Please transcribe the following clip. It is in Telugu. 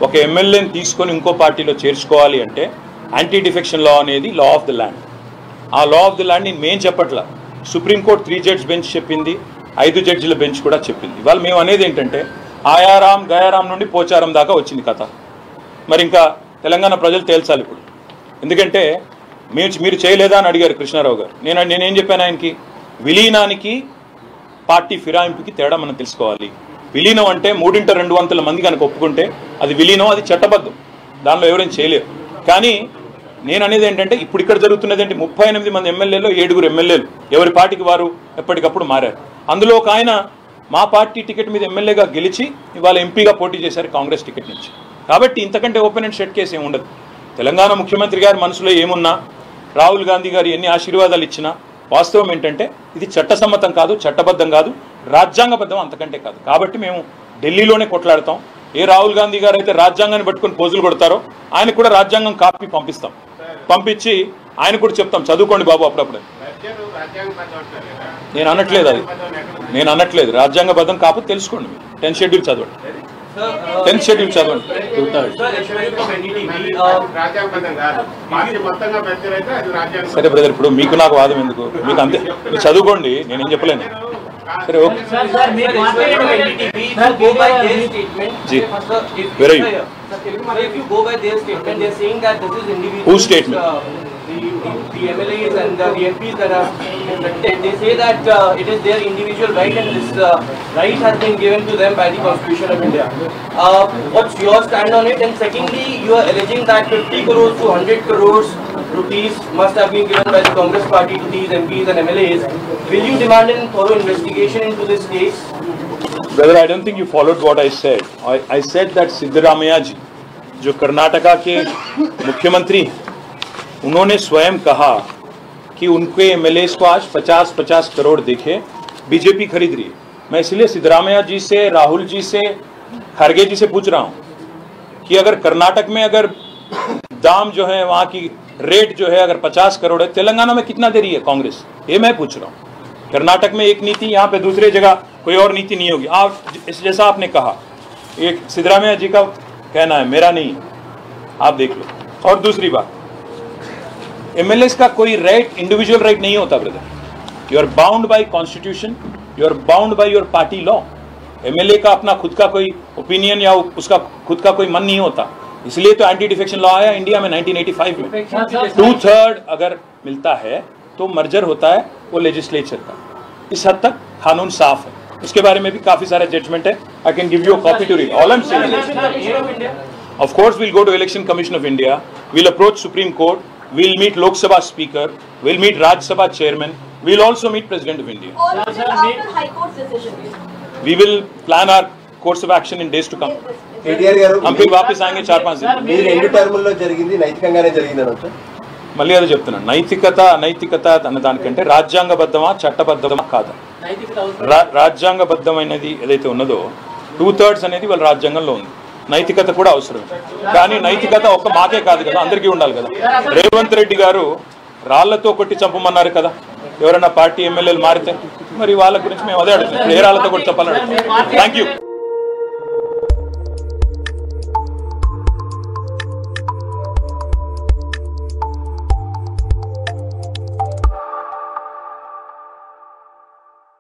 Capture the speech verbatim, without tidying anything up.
ఒక ఎమ్మెల్యేని తీసుకొని ఇంకో పార్టీలో చేర్చుకోవాలి అంటే యాంటీ డిఫెక్షన్ లా అనేది లా ఆఫ్ ది ల్యాండ్. ఆ లా ఆఫ్ ది ల్యాండ్ మేము చెప్పట్లా, సుప్రీంకోర్టు త్రీ జడ్జ్ బెంచ్ చెప్పింది, ఐదు జడ్జిల బెంచ్ కూడా చెప్పింది. వాళ్ళు మేము అనేది ఏంటంటే ఆయారాం గయారాం నుండి పోచారం దాకా వచ్చింది కథ. మరి ఇంకా తెలంగాణ ప్రజలు తేల్చాలి ఇప్పుడు. ఎందుకంటే మీరు మీరు చేయలేదా అని అడిగారు కృష్ణారావు గారు. నేను నేనేం చెప్పాను ఆయనకి, విలీనానికి పార్టీ ఫిరాయింపుకి తేడా మనం తెలుసుకోవాలి. విలీనం అంటే మూడింట రెండు వందల మంది కనుక ఒప్పుకుంటే అది విలీనం, అది చట్టబద్ధం, దానిలో ఎవరైనా చేయలేరు. కానీ నేను అనేది ఏంటంటే ఇప్పుడు ఇక్కడ జరుగుతున్నది ఏంటి, ముప్పై ఎనిమిది మంది ఎమ్మెల్యేలు ఏడుగురు ఎమ్మెల్యేలు ఎవరి పార్టీకి వారు ఎప్పటికప్పుడు మారారు. అందులో ఒక ఆయన మా పార్టీ టికెట్ మీద ఎమ్మెల్యేగా గెలిచి ఇవాళ ఎంపీగా పోటీ చేశారు కాంగ్రెస్ టికెట్ నుంచి. కాబట్టి ఇంతకంటే ఓపెన్ అండ్ షట్ కేసు ఏమి ఉండదు. తెలంగాణ ముఖ్యమంత్రి గారి మనసులో ఏమున్నా, రాహుల్ గాంధీ గారు ఎన్ని ఆశీర్వాదాలు ఇచ్చినా వాస్తవం ఏంటంటే ఇది చట్టసమ్మతం కాదు, చట్టబద్ధం కాదు, రాజ్యాంగబద్ధం అంతకంటే కాదు. కాబట్టి మేము ఢిల్లీలోనే కొట్లాడతాం. ఏ రాహుల్ గాంధీ గారు అయితే రాజ్యాంగాన్ని పట్టుకొని పోజులు కొడతారో ఆయనకు కూడా రాజ్యాంగం కాపీ పంపిస్తాం. పంపించి ఆయన కూడా చెప్తాం చదువుకోండి బాబు అప్పుడప్పుడు. నేను అనట్లేదు అది, నేను అనట్లేదు రాజ్యాంగబద్ధం కాకపోతే తెలుసుకోండి. మీరు టెన్త్ షెడ్యూల్ చదవండి, టెన్త్ షెడ్యూల్ చదవండి. సరే బ్రదర్, ఇప్పుడు మీకు నాకు వాదం ఎందుకు, మీకు అంతే, మీరు చదువుకోండి, నేనేం చెప్పలేను. సరే ఓకే जी where are you if you go by their statement they are saying that this is individual whose statement uh, the, the M L As and uh, the M Ps that are elected, they say that uh, it is their individual right and this uh, right has been given to them by the Constitution of India. Uh, what's your stand on it? And secondly, you are alleging that fifty crores to one hundred crores rupees must have been given by the Congress party to these M Ps and M L As. Will you demand a thorough investigation into this case? Brother, I don't think you followed what I said. I, I said that Siddaramaiah ji, जो कर्नाटका के मुख्यमंत्री, उन्होंने स्वयं कहा कि उनके एमएलए को आज पचास पचास करोड़ देके बीजेपी खरीद रही है. मैं इसलिए सिद्धरामैया जी से, राहुल जी से, खड़गे जी से पूछ रहा हूँ कि अगर कर्नाटक में अगर दाम जो है वहाँ की रेट जो है अगर पचास करोड़ है, तेलंगाना में कितना दे रही है कांग्रेस, ये मैं पूछ रहा हूँ. कर्नाटक में एक नीति, यहाँ पे दूसरी जगह कोई और नीति नहीं होगी. आप जैसा आपने कहा, एक सिद्धरामैया जी का कहना है, मेरा नहीं, आप देख लो. और दूसरी बात, एमएलए का कोई राइट इंडिविजुअल राइट नहीं होता brother. You are bound by constitution, you are bound by your party law. MLA का अपना खुद का कोई ओपिनियन या उसका खुद का कोई मन नहीं होता. इसलिए तो एंटी डिफेक्शन लॉ आया इंडिया में नाइनटीन एटी फाइव में. टू थर्ड अगर मिलता है तो मर्जर होता है वो लेजिस्लेचर का. इस हद तक कानून साफ है. उसके बारे में भी काफी सारे जजमेंट है. I can give you a copy to read. All I am saying, of course we'll go to Election Commission of India, we'll approach Supreme Court, we'll meet Lok Sabha speaker, we'll meet Rajya Sabha chairman, we'll also meet President of India. We will plan our course of action in days to come. हम फिर वापस आएंगे चार पांच दिन. మళ్ళీ అదే చెప్తున్నాను, నైతికత అనైతికత అన్న దానికంటే రాజ్యాంగబద్ధమా చట్టబద్ధమా కాదా, రాజ్యాంగబద్ధమైనది ఏదైతే ఉన్నదో టూ థర్డ్స్ అనేది వాళ్ళ రాజ్యాంగంలో ఉంది. నైతికత కూడా అవసరం. కానీ నైతికత ఒక్క మాకే కాదు కదా, అందరికీ ఉండాలి కదా. రేవంత్ రెడ్డి గారు రాళ్లతో కొట్టి చంపమన్నారు కదా ఎవరైనా పార్టీ ఎమ్మెల్యేలు మారితే, మరి వాళ్ళ గురించి మేము అదే అడుగుతున్నాం, ఏ రాళ్లతో కొట్టి చంపాలని అడుగుతున్నాం. Thank you.